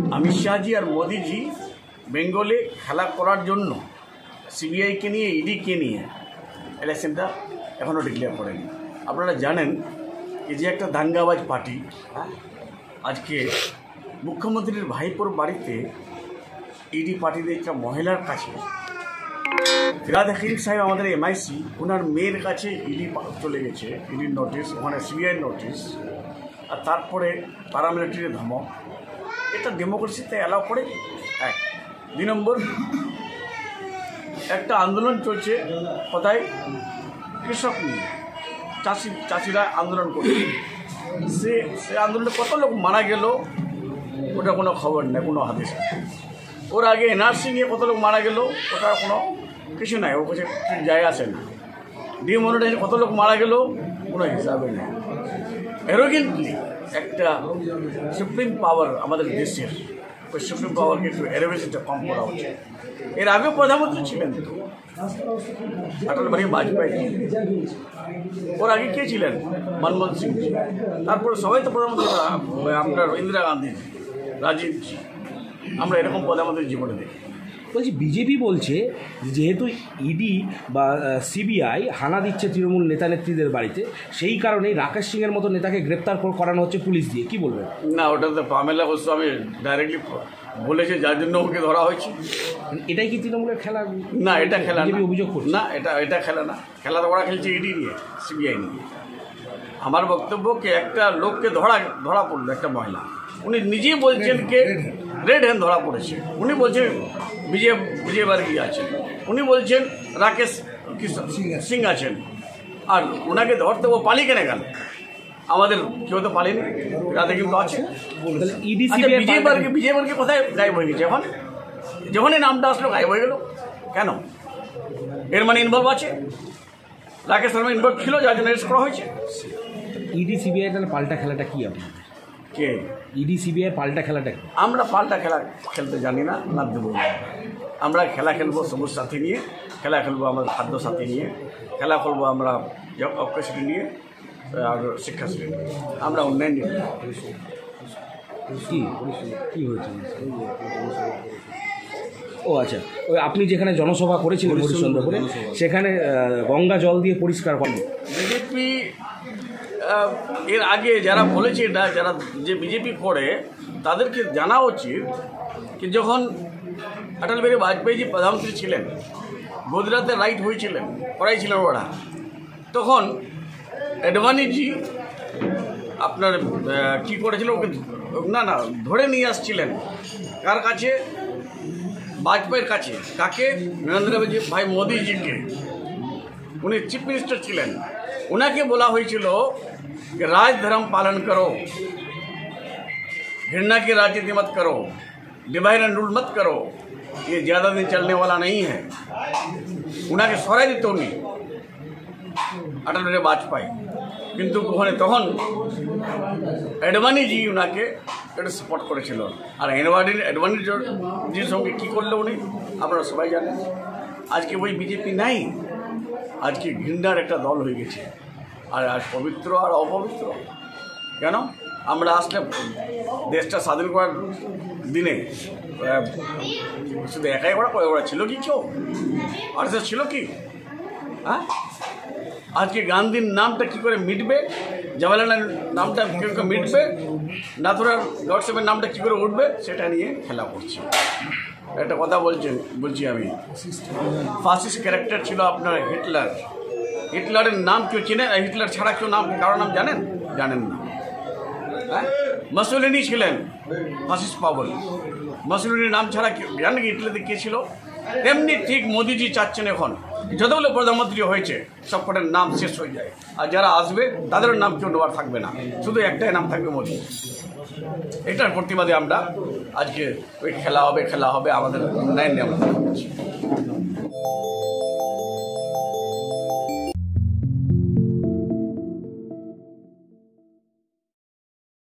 अमित शाह जी और मोदी जी बेंगले खेला करार जन्य सीबीआई के निये ईडी के निये इलेक्शनটা এখনো ডিক্লেয়ার করেনি। আপনারা জানেন এই যে একটা দাঙ্গাবাজ পার্টি আজকে মুখ্যমন্ত্রীর ভাইপোর বাড়িতে ইডি পার্টির একটা মহিলার কাছে ফিরাদ হাকিম সাহেব আমাদের এমআইসি ওনার মেয়ের কাছে ইডি চলে গেছে, ইডির নোটিশ, ওখানে সিবিআই নোটিশ, আর তারপরে প্যারামিলিটারি ধমক। এটা ডেমোক্রেসিতে অ্যালাউ করে? এক। ২ নম্বর, একটা আন্দোলন চলছে কোথায়, কৃষক নিয়ে, চাষিরা আন্দোলন করছে, সে আন্দোলনে কত লোক মারা গেল ওটা কোনো খবর নেই, কোনো হাদিস নেই। ওর আগে এনআরসি নিয়ে কত লোক মারা গেল ওটার কোনো কিছু নাই, ও কাছে যায় আসে না। ডিমনিটাইজেশন কত লোক মারা গেল কোনো হিসাবে নেই। অ্যারোগেন্টলি একটা সুপ্রিম পাওয়ার আমাদের দেশের, ওই সুপ্রিম পাওয়ারকে একটু অ্যারোগেন্সিটা কম করা উচিত। এর আগেও প্রধানমন্ত্রী ছিলেন তো অটল বিহারী বাজপেয়ী, ওর আগে কে ছিলেন, মনমোহন সিং, তারপরে সবাই তো প্রধানমন্ত্রী, আপনার ইন্দিরা গান্ধী, রাজীব জি, আমরা এরকম প্রধানমন্ত্রী জীবনে দেখি। বলছি বিজেপি বলছে যেহেতু ইডি বা সিবিআই হানা দিচ্ছে তৃণমূল নেতা নেত্রীদের বাড়িতে, সেই কারণেই রাকেশ সিংয়ের মতো নেতাকে গ্রেপ্তার করানো হচ্ছে পুলিশ দিয়ে, কি বলবেন? না, ওটা তো পামেলা গোস্বামী ডাইরেক্টলি বলেছে, যার জন্য ওকে ধরা হয়েছে। এটাই কি তৃণমূলের খেলা? না, এটা খেলা না, অভিযোগ করছে না, এটা খেলা না। খেলা তো ওরা খেলছে ইডি নিয়ে, সিবিআই নিয়ে। আমার বক্তব্য কি, একটা লোককে ধরা পড়লো, একটা মহিলা, উনি নিজেই বলছেন কে রেড হ্যান্ড ধরা পড়েছে, উনি বলছেন বিজয় বার্গী আছেন, উনি বলছেন রাকেশ সিং আছেন, আর ওনাকে ধরতে ও পালিয়ে কেনে গেল? আমাদের কেউ তো পালিনি, রাতে কিন্তু আছে। বিজয় বার্গী কোথায় গায়েব হয়ে গেছে? যখন এই নামটা আসলো গায়েব হয়ে গেল কেন? এর মানে ইনভলভ আছে, রাকেশ শর্মা ইনভলভ ছিল, যার জন্য অ্যারেস্ট করা হয়েছে। ইডি সিবিআই তাহলে পাল্টা খেলাটা কি? আপনার কে ইডি সিবিআই পাল্টা খেলাটা কি? আমরা পাল্টা খেলা খেলতে জানি না, না দেবো। আমরা খেলা খেলবো সবুজ সাথী নিয়ে, খেলা খেলবো আমরা খাদ্য সাথী নিয়ে, খেলা খেলবো আমরা অক্ষশ্রী নিয়ে, আর শিক্ষাশ্রী নিয়ে, আমরা উন্নয়ন নিয়ে। কি হয়েছে? ও আচ্ছা, ওই আপনি যেখানে জনসভা করেছিলেন হরিশ্চন্দ্রপুরে, সেখানে গঙ্গা জল দিয়ে পরিষ্কার করেন বিজেপি। এর আগে যারা বলেছে এটা, যারা যে বিজেপি করে তাদেরকে জানা উচিত কি, যখন অটল বিহারী বাজপেয়ীজি প্রধানমন্ত্রী ছিলেন, গুজরাতে রাইট হয়েছিলেন, করাইছিলেন ওরা, তখন অ্যাডভানিজি আপনার কি করেছিল, ওকে না ধরে নিয়ে আসছিলেন কার কাছে? বাজপেয়ীর কাছে। কাকে? নরেন্দ্র ভাই মোদিজিকে। উনি চিফ মিনিস্টার ছিলেন, ওনাকে বলা হয়েছিল कि राजधर्म पालन करो, घृणा की राजनीति मत करो, डिवाइड एंड रूल मत करो, ये ज़्यादा दिन चलने वाला नहीं है। उन्हें सराई दी उन्नी अटल बिहारी बाजपेयी, किन्तु ওখানে তখন অ্যাডভানিজি ওনাকে এটা সাপোর্ট করেছিল। আর অ্যাডভানিজির সঙ্গে কী করলো উনি আপনারা সবাই জানেন। আজকে ওই বিজেপি নাই, আজকে ঘৃণার একটা দল হয়ে গেছে। আর পবিত্র আর অপবিত্র কেন? আমরা আসলে দেশটা স্বাধীন করার দিনে শুধু একাই ওরা ছিল কি, কেউ আর ছিল কি? হ্যাঁ, আজকে গান্ধীর নামটা কী করে মিটবে, জওয়াহরলাল নামটা কী করে মিটবে, নাথুরাম গডসের নামটা কী করে উঠবে, সেটা নিয়ে খেলা করছে। একটা কথা বলছি আমি, ফাসিস্ট ক্যারেক্টার ছিল আপনার হিটলার। হিটলারের নাম কেউ চেনেন? হিটলার ছাড়া কেউ কারোর নাম জানেন না। হ্যাঁ, মুসোলিনি ছিলেন ফাসিস্ট পাগল, মুসোলিনির নাম ছাড়া কেউ জানেন কি হিটলারদের কে ছিল? তেমনি ঠিক মোদিজি চাচ্ছেন এখন যতগুলো প্রধানমন্ত্রী হয়েছে সবকটার নাম শেষ হয়ে যায়, আর যারা আসবে তাদের নাম কেউ নেওয়ার থাকবে না, শুধু একটাই নাম থাকবে মোদি। এটার প্রতিবাদে আমরা আজকে ওই খেলা হবে আমাদের উন্নয়ন নিয়ে আমরা